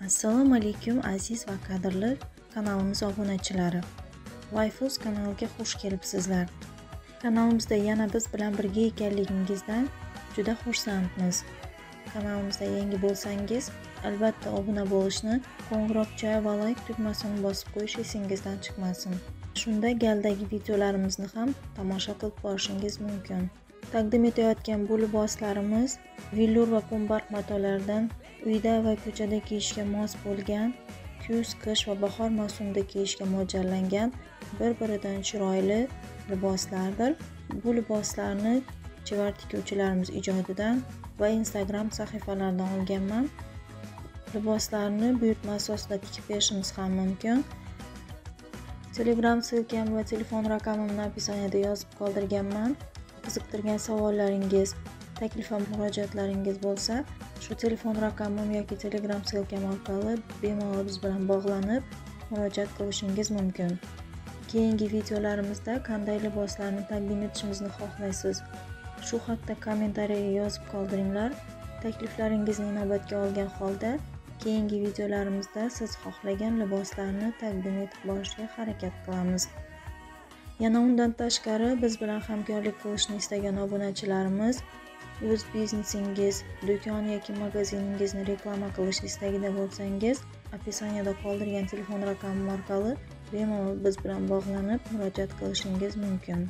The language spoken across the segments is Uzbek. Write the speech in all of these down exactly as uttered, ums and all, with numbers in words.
Assalomu alaykum aziz va qadrli kanalimiz obunachilari. Wi-Fuz kanaliga xush kelibsizlar. Kanalimizda yana biz bilan birga ekanligingizdan juda xursandmiz. Kanalimizda yangi bo'lsangiz, albatta obuna bo'lishni, qo'ng'iroqcha va like tugmasini bosib qo'yish esingizdan chiqmasin. Shunda galdagi videolarimizni ham tomosha qilib borishingiz mumkin. Taqdim etayotgan bu liboslarimiz villur va pumbark matolardan uyda va ko'chada kiyishga mos bo'lgan, kuz, qish va bahor mavsumida kiyishga mo'ljallangan bir-biridan chiroyli liboslardir. Bu liboslarni chevar tikuvchilarimiz ijodidan va Instagram sahifalaridan olganman. Liboslarni buyurtma asosida tikib berishimiz ham mumkin. Telegram silkam va telefon raqamimni opisiyaniyada yozib qoldirganman. Qiziqtirgan savollaringiz, taklif va murojaatlaringiz bo'lsa, shu telefon raqamim yoki Telegram silkam orqali bemalol biz bilan bog'lanib murojaat qilishingiz mumkin. Keyingi videolarimizda qanday liboslarni taqdim etishimizni xohlaysiz? Shu haqda kommentariyaga yozib qoldiringlar. Takliflaringizni inobatga olgan holda keyingi videolarimizda siz xohlagan liboslarni taqdim etib borishga harakat qilamiz. Yana undan tashqari biz bilan hamkorlik qilishni istagan obunachilarimiz o'z biznesingiz, do'kon yoki magaziningizni reklama qilish istagida bo'lsangiz, opisiyaniyada qoldirgan telefon raqamim orqali bemalol biz bilan bog'lanib murojaat qilishingiz mumkin.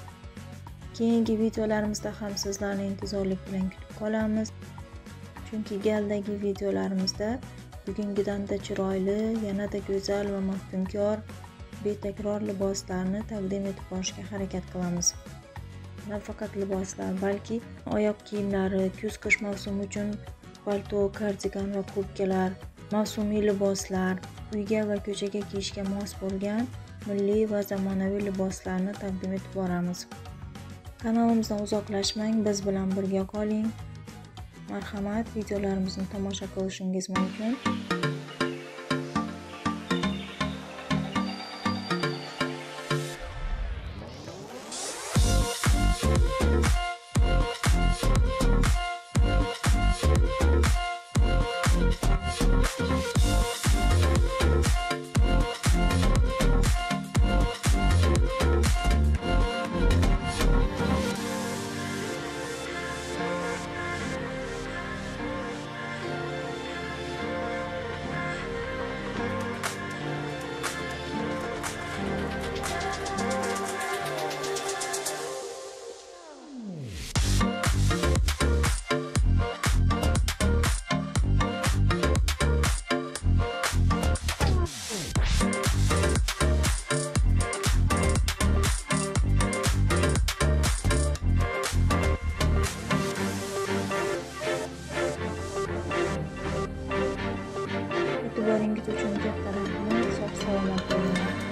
Keyingi videolarimizda ham sizlarni intizorlik bilan kutib qolamiz. Chunki galdagi videolarimizda bugungidan-da chiroyli, yanada go'zal va maftunkor betakror liboslarni taqdim etib borishga harakat qilamiz. Nafaqat liboslar, balki oyoq kiyimlari, kuz-qish mavsumi uchun palto, kardigan va kurtkalar, mavsumiy liboslar, uyga va ko'chaga kiyishga mos bo'lgan milliy va zamonaviy liboslarni taqdim etib boramiz. Kanalimizdan uzoqlashmang, biz bilan birga qoling. Marhamat, videolarimizni tomosha qilishingiz mumkin. E'tiboringiz uchun katta rahmat. Sog' salomat bo'ling.